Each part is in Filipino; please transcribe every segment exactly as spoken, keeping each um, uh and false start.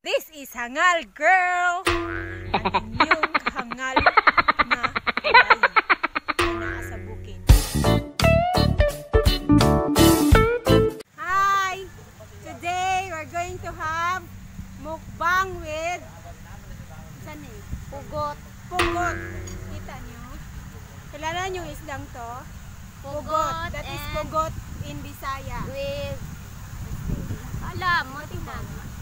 This is Hangal Girl! Ang inyong hangal na bayan na nasa bukid. Hi! Today we're going to have mukbang with saan eh? Pugot. Pugot. Kita nyo? Kilala nyo yung islang to? Pugot. That is pugot in Bisaya. With alam mo, tingnan.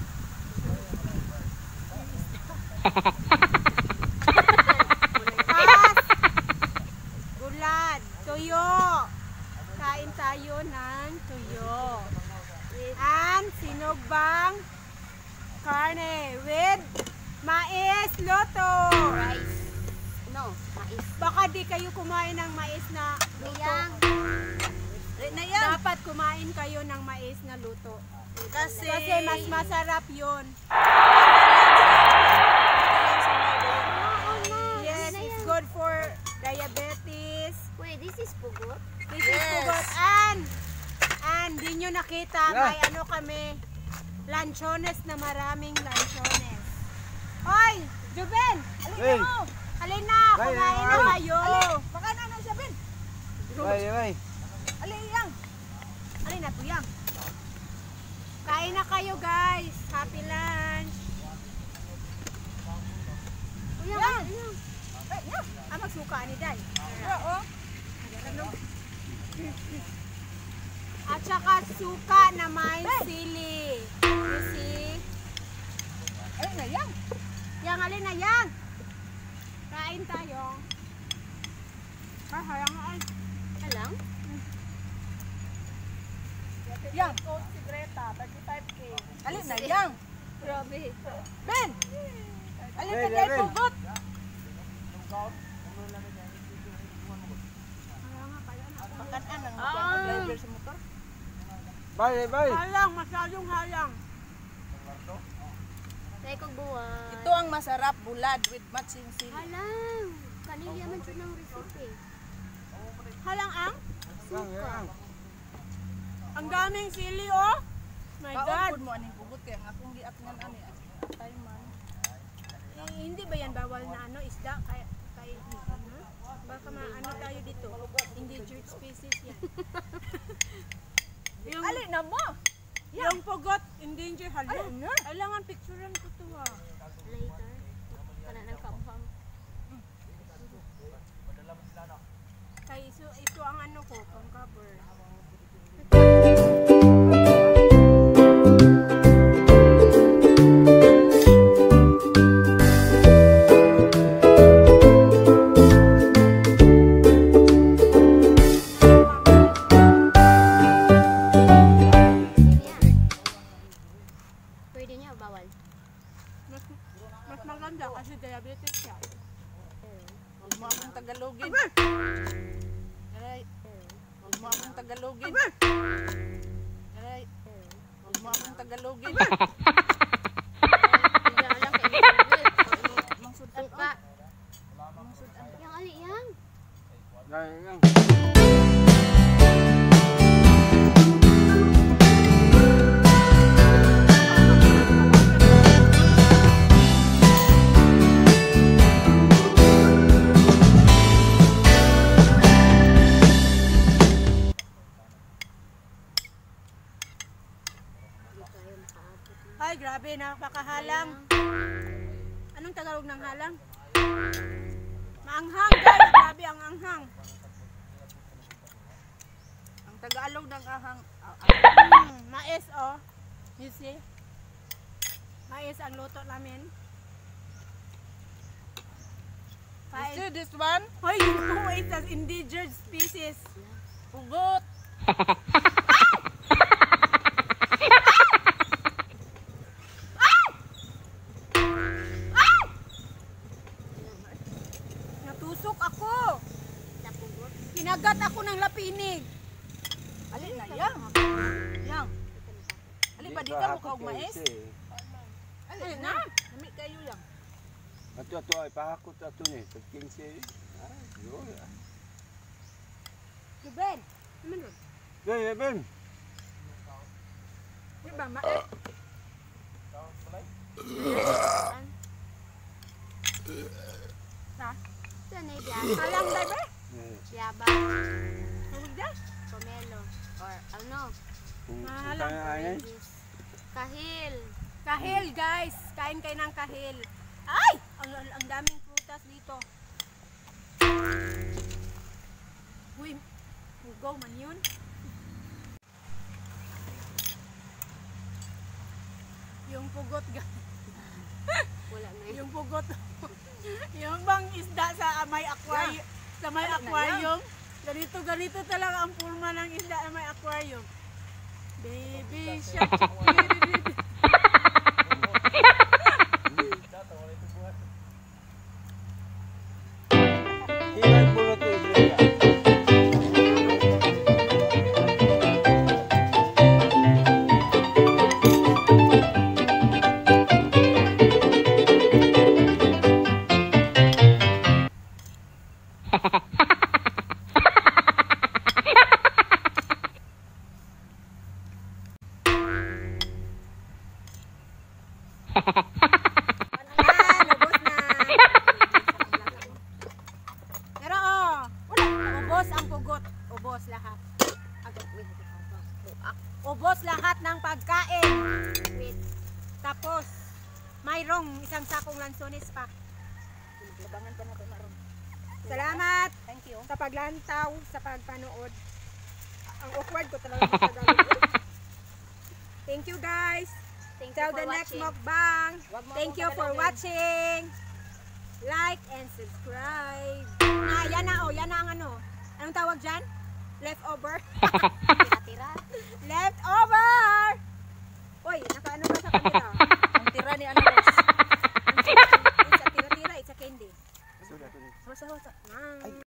Pas, gulad, tuyo. Kain tayo ng tuyo. And sinugbang karne with mais luto. Rice. No, mais. Baka di kayo kumain ng mais na luto. Niyang. Dapat kumain kayo ng mais na luto. Kasi, Kasi mas masarap yun. Yes, it's good for diabetes. Wait, this is pugot? This is pugot. And, and di nyo nakita, may ano kami, lanchones na maraming lanchones. Hoy, Juben! Alin Hey. na mo! Alin na! Hey, Kumain hey, na hey. kayo! Baka na na siya, Ben. Bay, bay. Ali, yang. Alin na, tuyang. Kain na kayo, guys. Happy lunch. Uyang, Yan. uyang. Eh, yan. Ah, magsuka ni Day. Oo. At saka suka na may sili. You see? Ay, na yan. Yang, alin na yang. Kain tayo. Ay, hayang ay. Alang? Yang. Si Greta, thirty-five K. Ali, na yang. Grabe. Ben! Ali, Ben, na dahil Ben. pugot. Makan ang Ah. driver sa motor. Bay, bay. Halang, masyadong halang. Tayo kong buwan. Ito ang masarap, bulad with matching sili. Alang. Kanilya man siya ng recipe. Halang ang? Yang, yang. Ang daming sili, oh. My God. Kaon mo aning pugot kaya nga kung giatngan ani tayo man. Eh, hindi ba yan bawal na ano, isda? Kaya, kaya, ano? Baka maano tayo dito. Endangered species yan. yung, Ali na mo. yung pugot, endangered. Hala. Ay, ano? Kailangan picturean ko to, ah. Later. Kana ng kamham. Kaya ito, ito ang ano ko, pang cover. Pwede niya o bawal? Mas, mas maganda kasi diabetes siya. Huwag mo akong Tagalogin. Aray. Huwag mo akong Tagalogin. Aray. Huwag mo akong Tagalogin. Hindi alam kay Google. Mangsudan Ka. Mangsudan. Yang ali yang. Yang, yang. Ay, grabe, napakahalang. Anong Tagalog ng halang? Maanghang, guys. Grabe ang anghang. Ang Tagalog ng ahang ah, Mm, mais, oh. You see? Mais ang luto namin. You Kain. see this one? Hoy, you know it's an endangered species. Pugot. Natusok ako. Napugot. Kinagat ako ng lapinig. Ali na yang. Yang. Ali ba di ka mo kaog mais? Ali Ay, na. na. Nami kayo yang. Ato, ato, ay pahakot ato ni. Tagking si. Ay, yun. Ruben, naman ron. Ben, ben. Di ba, mais? Ito na yung Alang dai ba? Eh, Yaba. Tawag da? Pomelo. Or ano? kung Mahal kung kaya ay, Yes. Kahil. Kahil guys, kain kayo ng kahil. Ay! Ang, ang, ang daming prutas dito. Uy, pugaw man yun. Yung pugot guys. Wala na yun. Yung pugot. Yung bang isda sa may aquarium. Sa may aquarium. Ganito, ganito talaga ang pulma ng isda sa may aquarium. Baby shark. hilay pulot ko Ibraya. Ayan, ubos na. Pero oh, ubos ang pugot. Ubos lahat. Ubos lahat ng pagkain. Wait. Tapos, mayroong isang sakong lansones pa. Labangan pa natin maroon. Salamat Thank you. sa paglantaw, sa pagpanood. Ang awkward ko talaga magkagawin. Thank you guys. Thank you Till for the next watching. mukbang. Wag mo Thank akong you for pagalawin. watching. Like and subscribe. Ah, yan na oh, yan na ang ano. Anong tawag dyan? Leftover. Tira-tira. Leftover! Uy, nakaano ba sa kanila? Ang tira ni Andres. It's a tira-tira, it's a candy. Sudah tu ni. Hosa, hosa. Ah.